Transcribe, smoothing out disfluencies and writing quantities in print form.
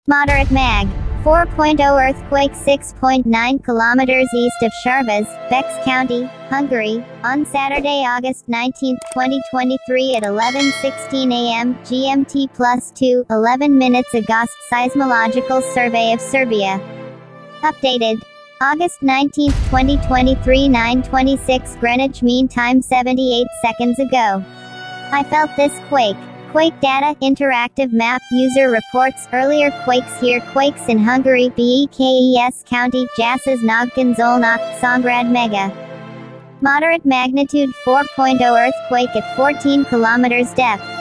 Moderate mag. 4.0 earthquake 6.9 kilometers east of Szarvas, Bekes County, Hungary, on Saturday, August 19, 2023 at 11:16 a.m. GMT +2, 11 minutes agoSSS Seismological Survey of Serbia. Updated. August 19, 2023 9:26 Greenwich Mean Time 78 seconds ago. I felt this quake. Quake data, interactive map, user reports, earlier quakes here, quakes in Hungary, Bekes County, JASZ-NAGYKUN-SZOLNOK, CSONGRAD MEGYE. Moderate magnitude 4.0 earthquake at 14 kilometers depth.